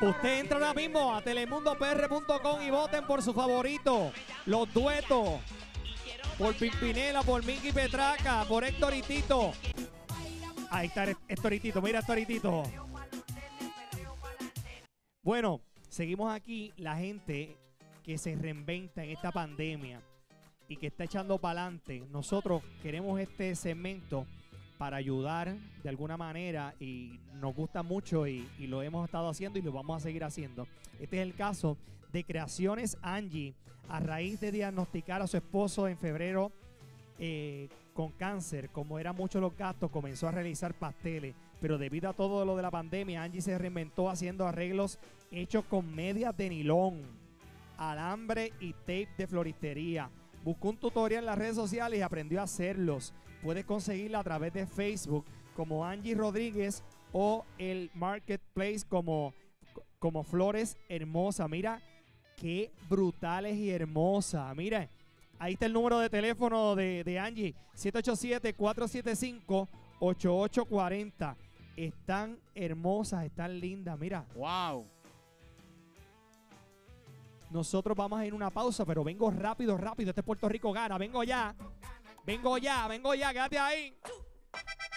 Usted entra ahora mismo a telemundopr.com y voten por su favorito. Los duetos. Por Pimpinela, por Minky Petraca, por Héctor y Tito. Ahí está Héctor y Tito. Mira Héctor y Tito. Bueno, seguimos aquí. La gente que se reinventa en esta pandemia y que está echando para adelante. Nosotros queremos este segmento para ayudar de alguna manera y nos gusta mucho y lo hemos estado haciendo y lo vamos a seguir haciendo. Este es el caso de Creaciones Angie, a raíz de diagnosticar a su esposo en febrero con cáncer. Como eran muchos los gastos, comenzó a realizar pasteles, pero debido a todo lo de la pandemia, Angie se reinventó haciendo arreglos hechos con medias de nilón, alambre y tape de floristería. Buscó un tutorial en las redes sociales y aprendió a hacerlos. Puedes conseguirla a través de Facebook como Angie Rodríguez o el Marketplace como Flores Hermosa. Mira qué brutales y hermosa. Mira, ahí está el número de teléfono de Angie, 787-475-8840. Están hermosas, están lindas, mira. Wow. Nosotros vamos a ir a una pausa, pero vengo rápido. Este es Puerto Rico Gana. Vengo ya, quédate ahí.